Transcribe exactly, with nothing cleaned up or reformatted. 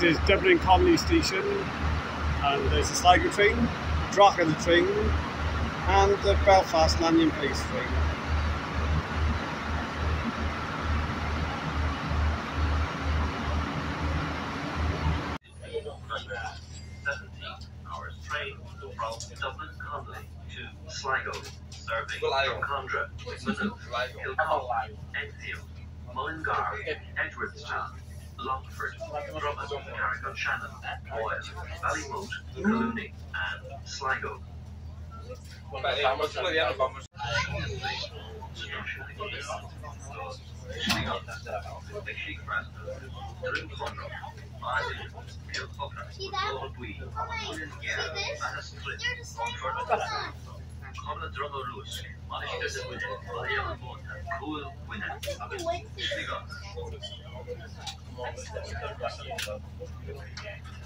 This is Dublin Connolly station, and there's the Sligo train, Drogheda train, and the Belfast Lanyon Place train. seventeen hours train from Dublin Connolly to Sligo, serving Drumcondra, Midland, Kilcock, Enfield, Mullingar, Edwardstown, Longford, Drummond, Carrick-on-Shannon, Boyle, Ballymote, Collooney, and Sligo. Cool winner.